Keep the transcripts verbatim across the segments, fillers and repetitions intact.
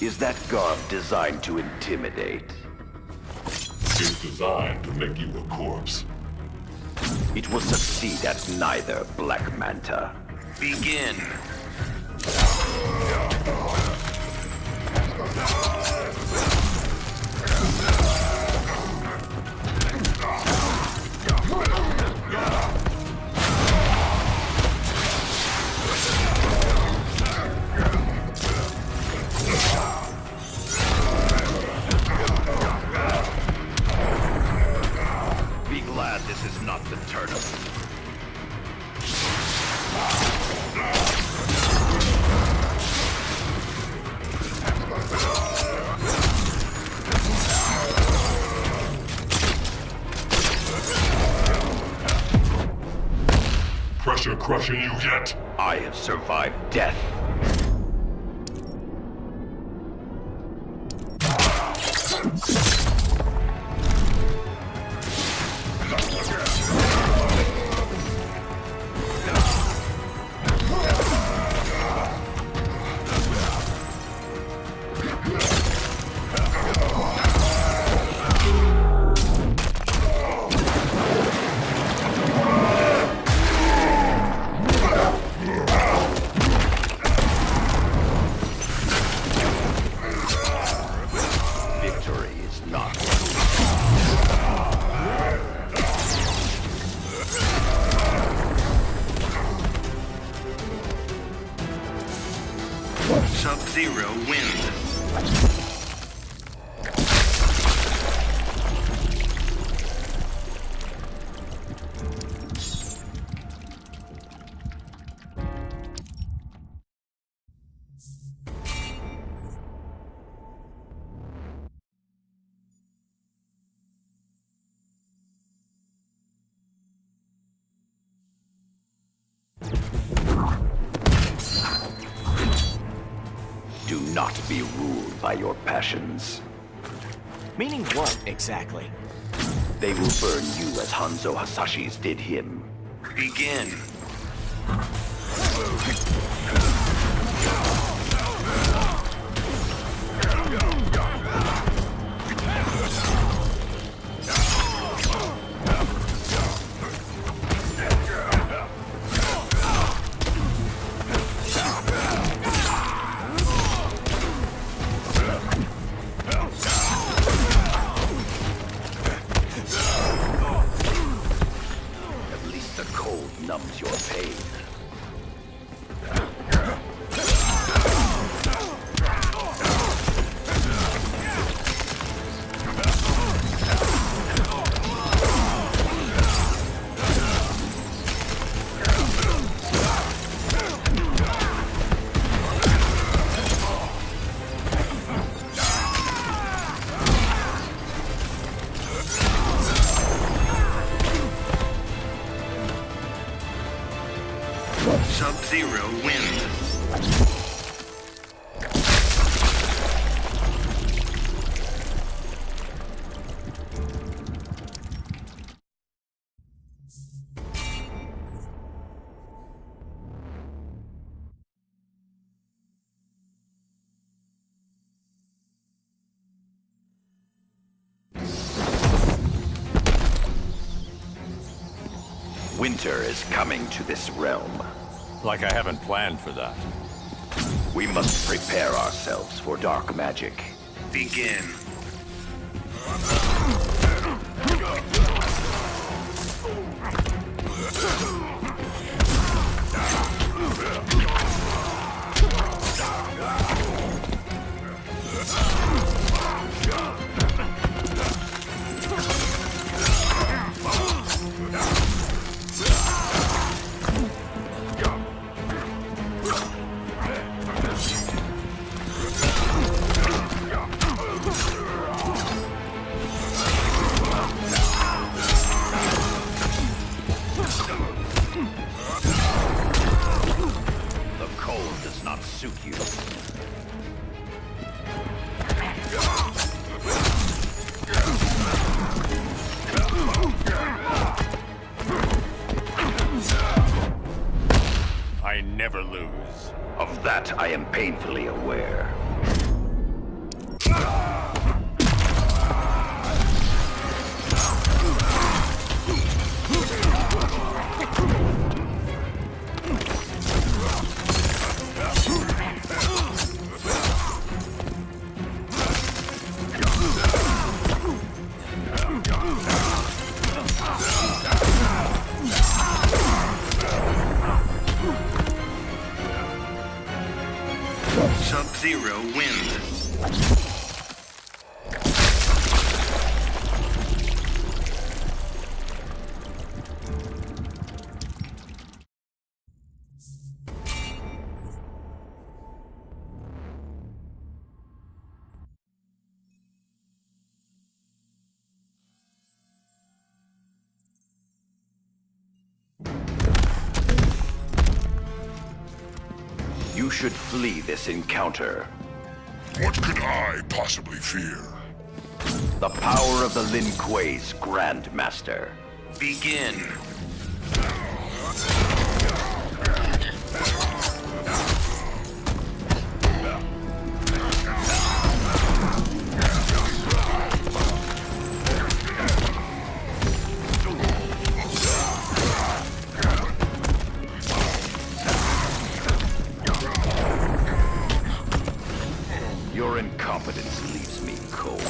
Is that garb designed to intimidate? It's designed to make you a corpse. It will succeed at neither, Black Manta. Begin. Be glad this is not the turnip. Pressure crushing you yet? I have survived death. Sub-Zero wins. Do not be ruled by your passions. Meaning what, exactly? They will burn you as Hanzo Hasashi's did him. Begin. Numbs your pain. Sub-Zero wins. Winter is coming to this realm. Like I haven't planned for that. We must prepare ourselves for dark magic. Begin. suit you. I never lose. Of that I am painfully aware. Sub-Zero wins. You should flee this encounter. What could I possibly fear? The power of the Lin Kuei's Grandmaster. Begin. Your incompetence leaves me cold.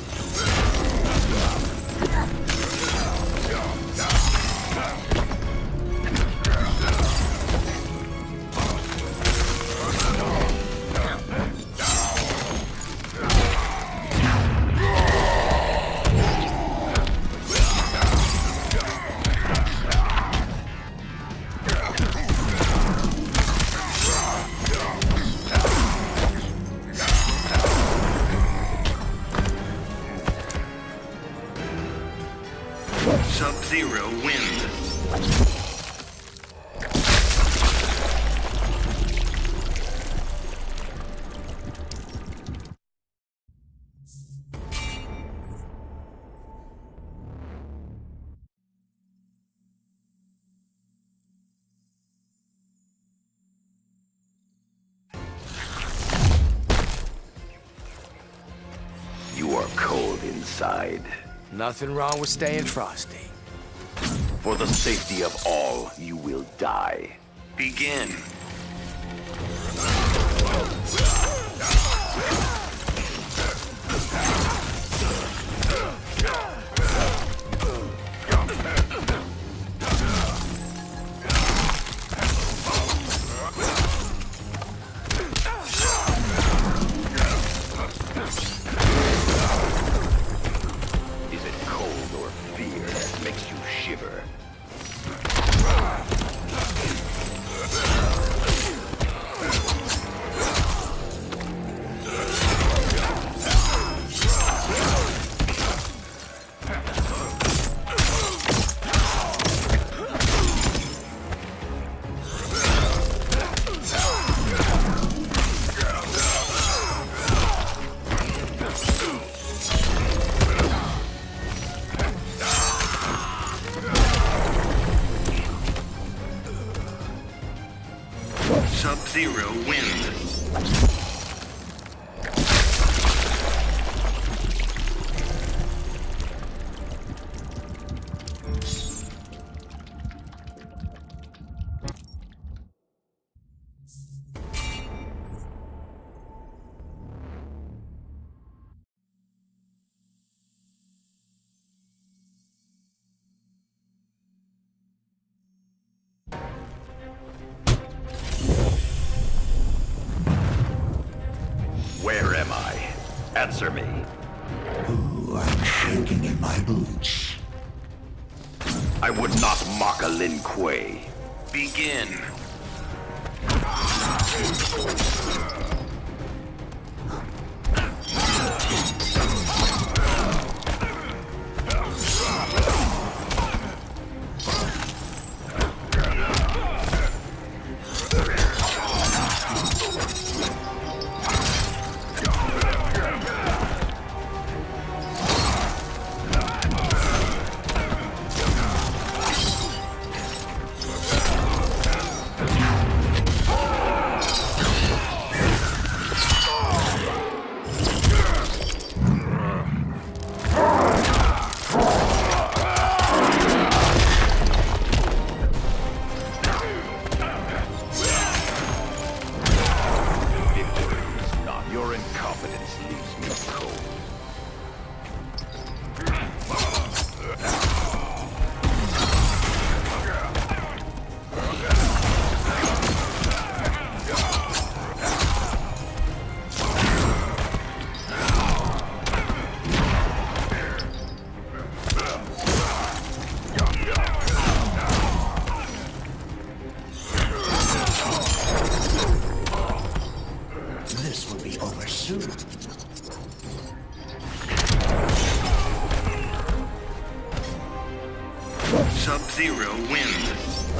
Sub-Zero wins. You are cold inside. Nothing wrong with staying frosty. For the safety of all, you will die. Begin. Is it cold or fear that makes you shiver? Sub-Zero wins. Where am I? Answer me. Ooh, I'm shaking in my boots. I would not mock a Lin Kuei. Begin. Sub-Zero wins.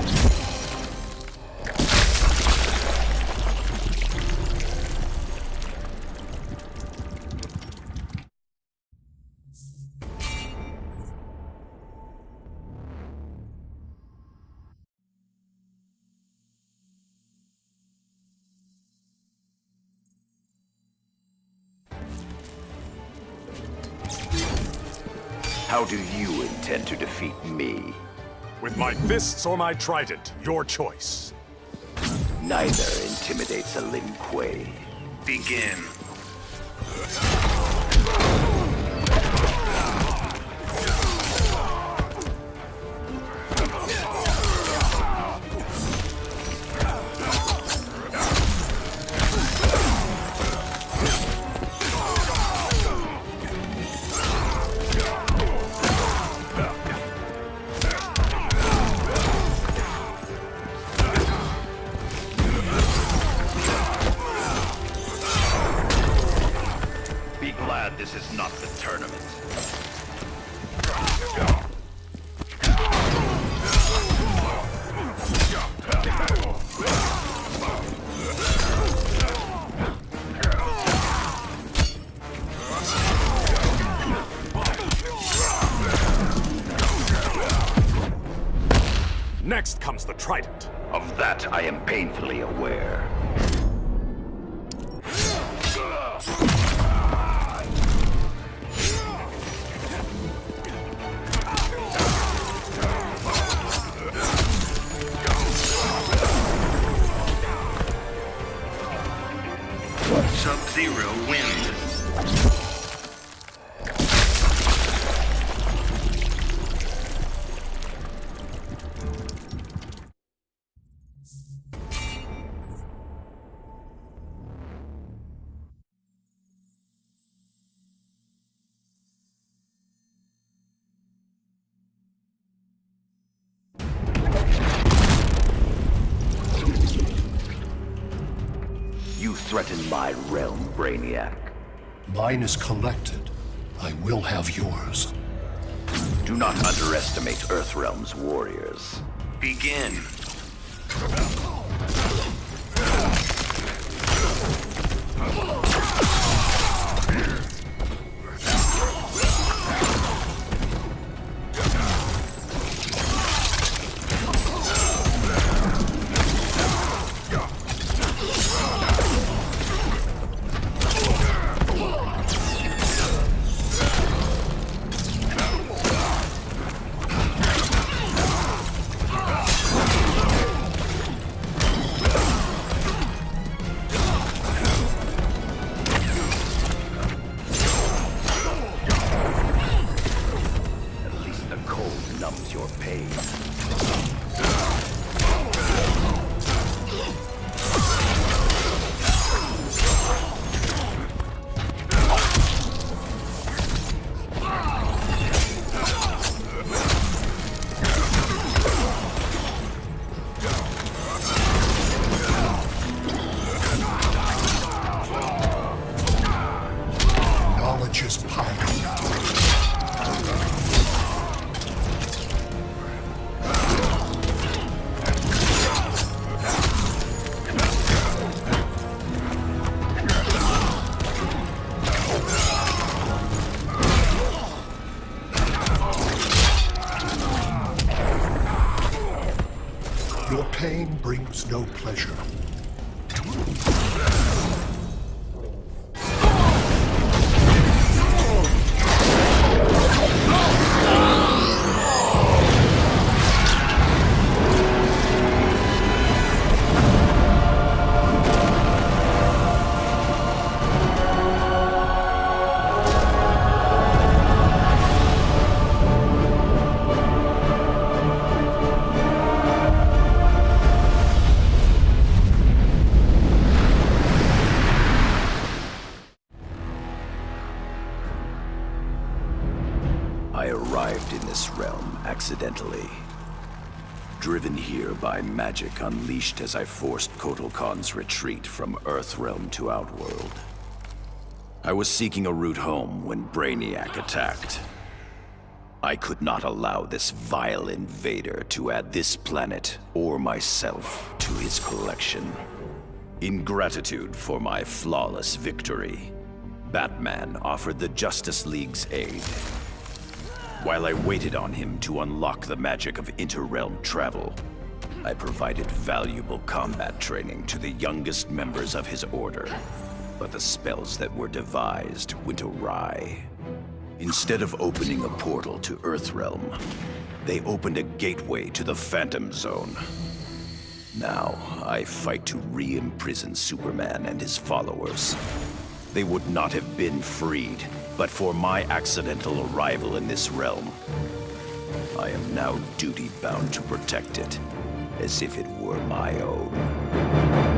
How do you intend to defeat me? With my fists or my trident, your choice. Neither intimidates a Lin Kuei. Begin. This is not the tournament. Next comes the trident. Of that, I am painfully aware. Sub-Zero wins. You threaten my realm, Brainiac. Mine is collected. I will have yours. Do not underestimate Earthrealm's warriors. Begin. Numbs your pain. Knowledge is power. Your pain brings no pleasure. I arrived in this realm accidentally. Driven here by magic unleashed as I forced Kotal Khan's retreat from Earthrealm to Outworld. I was seeking a route home when Brainiac attacked. I could not allow this vile invader to add this planet or myself to his collection. In gratitude for my flawless victory, Batman offered the Justice League's aid. While I waited on him to unlock the magic of interrealm travel, I provided valuable combat training to the youngest members of his order. But the spells that were devised went awry. Instead of opening a portal to Earthrealm, they opened a gateway to the Phantom Zone. Now, I fight to re-imprison Superman and his followers. They would not have been freed, but for my accidental arrival in this realm. I am now duty-bound to protect it, as if it were my own.